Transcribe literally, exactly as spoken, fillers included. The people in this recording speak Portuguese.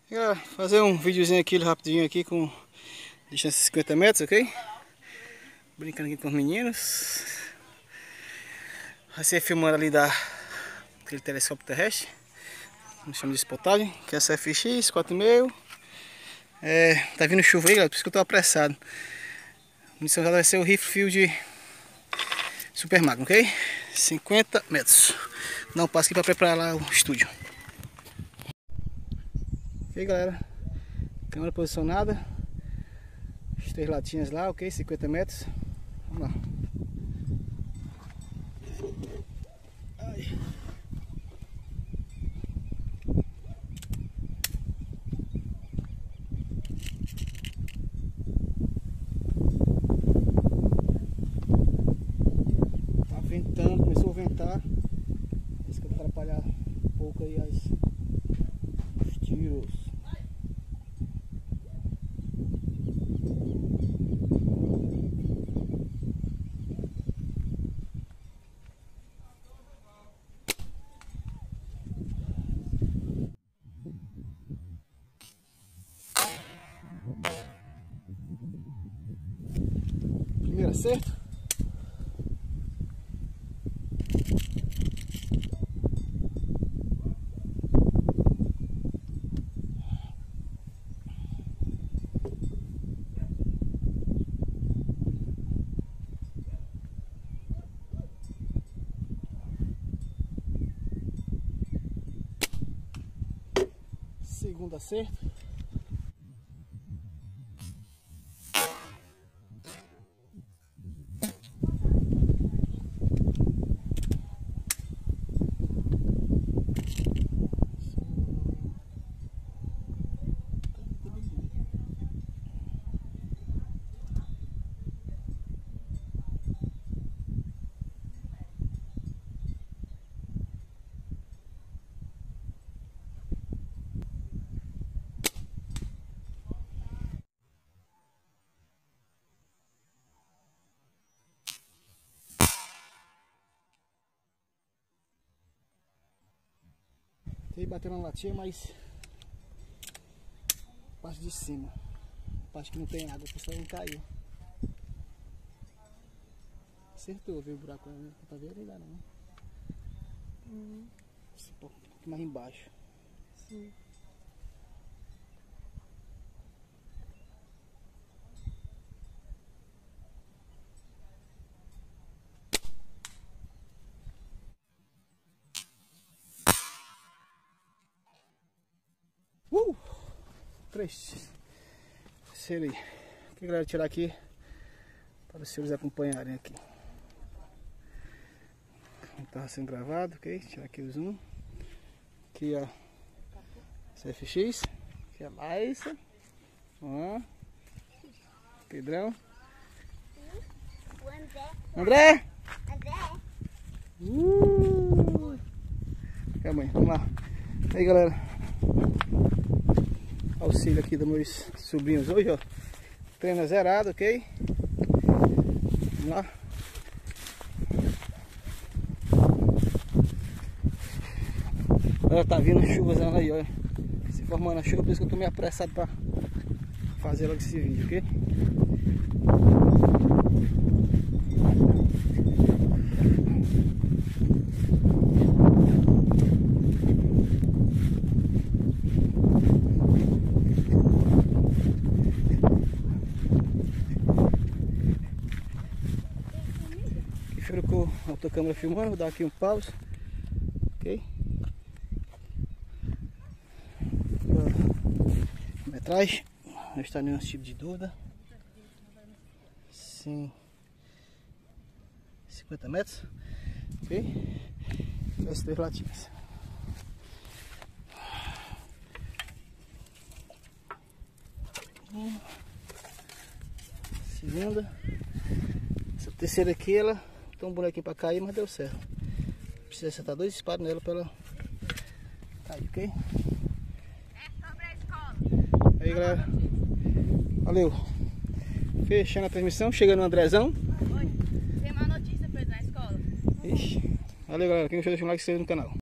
Galera, fazer um videozinho aqui rapidinho aqui com distância de cinquenta metros, ok? Brincando aqui com os meninos. Vai ser filmando ali da aquele telescópio terrestre, a gente chama de spotagem, que é essa F X quatro e meio. É, tá vindo chuva aí, galera, por isso que eu tô apressado. A munição já vai ser o rifle field Super Magnum, ok? cinquenta metros. Dá um passo aqui para preparar lá o estúdio. Ok, galera, câmera posicionada, as três latinhas lá, ok? cinquenta metros. Vamos lá. Ai. Tá ventando, começou a ventar. Isso que vai atrapalhar um pouco aí as, os tiros. Primeiro acerto. Segundo acerto. Ele bateu na latinha, mas parte de cima, parte que não tem água, o pessoal não caiu. Acertou, viu o buraco, né? Pra ver, não dá não. Hum. Um pouco mais embaixo. Sim. Uh! Três. Terceiro aí. O que galera tirar aqui para os senhores acompanharem aqui. Estava sendo gravado, ok? Tirar aqui o zoom. Aqui ó, essa F X. Aqui a Laísa. Ó. Pedrão. O André. André! André. Uh! Calma aí, vamos lá. Aí galera. Auxílio aqui dos meus sobrinhos hoje, ó. Treino zerado, ok? Vamos lá. Agora tá vindo chuvas aí, ó. Se formando a chuva, por isso que eu tô meio apressado pra fazer logo esse vídeo, ok? Com a autocâmera filmando, vou dar aqui um pause, ok? Metragem, não está nenhum tipo de dúvida. Sim, cinquenta metros, ok? As três latinhas. Segunda, essa terceira aqui ela tem um bonequinho pra cair, mas deu certo. Precisa acertar dois disparos nela pra ela cair, ok? É sobre a escola. Aí galera, valeu. Fechando a transmissão, chegando o Andrezão. Oi, tem uma notícia pra ele na escola. Ixi, valeu galera, quem gostou deixa um like e se inscreva no canal.